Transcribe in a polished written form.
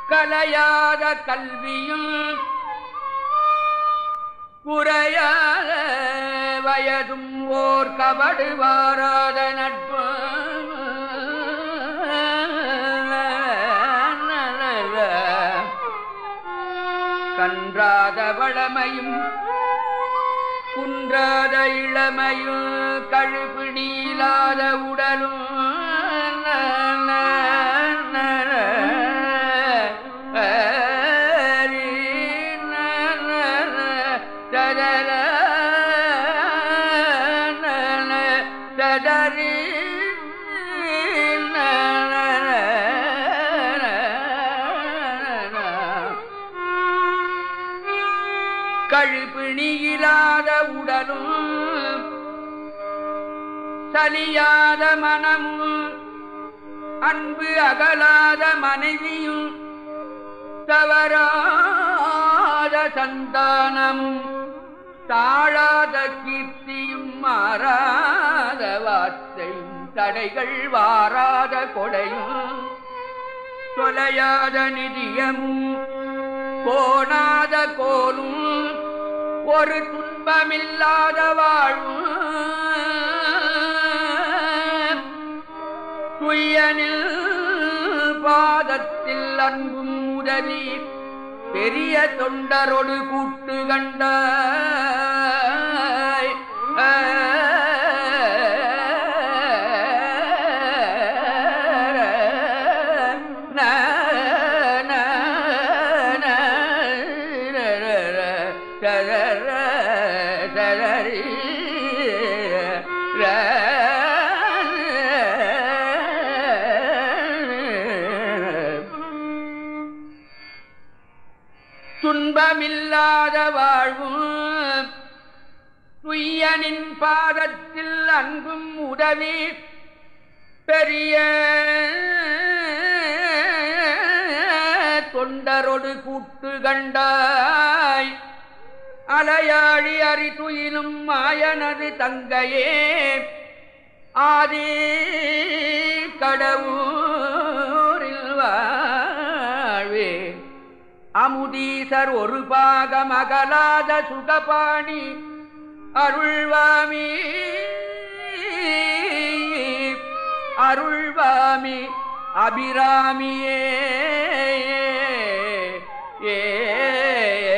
கலையாத கல்வியும் குறையாத வயதும் ஓர் கபடு வாராத நட்பு கன்றாத வளமையும் குன்றாத இளமையும் கழுப்பு நீளாத உடலும் கழுப்பிணியிலாத உடலும் சலியாத மனமும் அன்பு அகலாத மனைவியும் தவறாத சந்தானமும் தாழாத கீர்த்தியும் மாறாத வார்த்தையும் தடைகள் வாராத கொடையும் தொலையாத நிதியமும் கோணாத கோலும் ஒரு துன்பமில்லாத வாழும் துய்யனில் பாதத்தில் அன்பும் உதவி பெரிய தொண்டரொடு கூட்டு கண்டாய் துன்பமில்லாத வாழ்வும் துய்யனின் பாதத்தில் அன்பும் உதவி பெரிய தொண்டரொடு கூட்டு கண்டாய் அலையாழி அறிதுயிலும் மாயனது தங்கையே ஆதி கடவுரில் வாழ்வே அமுதீசர் ஒரு பாகம் அகலாத சுகபாணி அருள்வாமி அருள்வாமி அபிராமியே ஏ